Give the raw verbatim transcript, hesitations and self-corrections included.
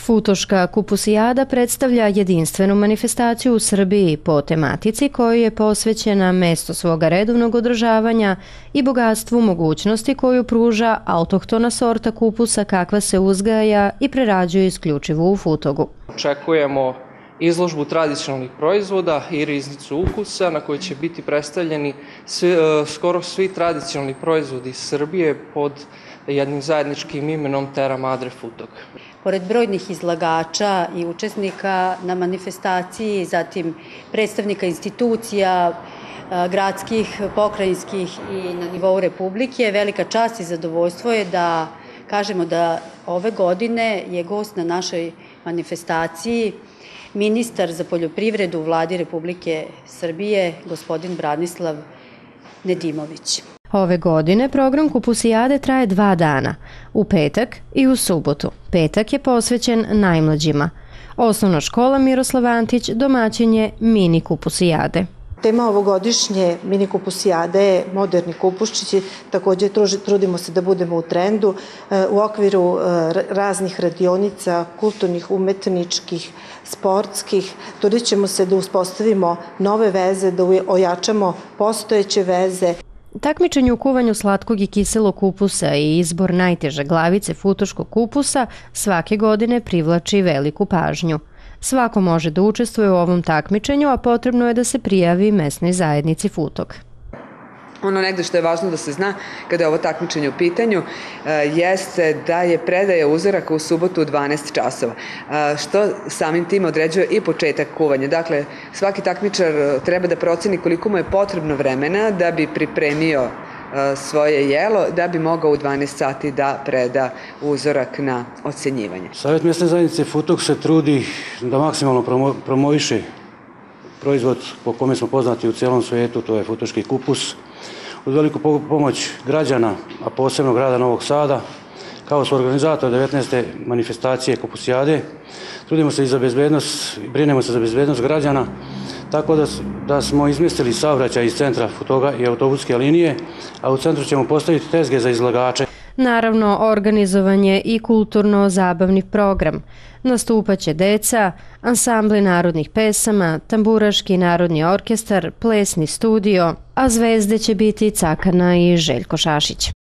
Futoška kupusijada predstavlja jedinstvenu manifestaciju u Srbiji po tematici kojoj je posvećena mesto svoga redovnog održavanja i bogatstvu mogućnosti koju pruža autohtona sorta kupusa kakva se uzgaja i prerađuje isključivo u Futogu. Očekujemo izložbu tradicionalnih proizvoda i riznicu ukusa na kojoj će biti predstavljeni svi, skoro svi tradicionalni proizvodi iz Srbije pod jednim zajedničkim imenom Terra Madre Futog. Pored brojnih izlagača i učesnika na manifestaciji, zatim predstavnika institucija, gradskih, pokrajinskih i na nivou Republike, velika čast i zadovoljstvo je da kažemo da ove godine je gost na našoj manifestaciji ministar za poljoprivredu u Vladi Republike Srbije, gospodin Branislav Nedimović. Ove godine program kupusijade traje dva dana, u petak i u subotu. Petak je posvećen najmlađima. Osnovna škola Miroslav Antić domaćin je mini kupusijade. Tema ovogodišnje mini kupusijade je moderni kupusčići, također trudimo se da budemo u trendu. U okviru raznih radionica, kulturnih, umetničkih, sportskih, trudit ćemo se da uspostavimo nove veze, da ojačamo postojeće veze. Takmičenje u kuvanju slatkog i kiselog kupusa i izbor najteže glavice futoškog kupusa svake godine privlači veliku pažnju. Svako može da učestvuje u ovom takmičenju, a potrebno je da se prijavi mesnoj zajednici Futog. Ono negde što je važno da se zna kada je ovo takmičenje u pitanju jeste da je predaja uzoraka u subotu u dvanaest časova, što samim tim određuje i početak kuvanja. Dakle, svaki takmičar treba da proceni koliko mu je potrebno vremena da bi pripremio svoje jelo, da bi mogao u dvanaest sati da preda uzorak na ocenjivanje. Savjet mesne zajednice Futog se trudi da maksimalno promoviše proizvod po kome smo poznati u celom svijetu, to je futoški kupus. Uz veliku pomoć građana, a posebno grada Novog Sada, kao su organizator devetnaeste manifestacije kupusijade, trudimo se i za bezbednost, brinemo se za bezbednost građana, tako da, da smo izmjestili saobraćaj iz centra Futoga i autobuske linije, a u centru ćemo postaviti tezge za izlagače. Naravno, organizovan je i kulturno-zabavni program. Nastupaće deca, ansambli narodnih pesama, tamburaški narodni orkestar, plesni studio, a zvezde će biti Cakana i Željko Šašić.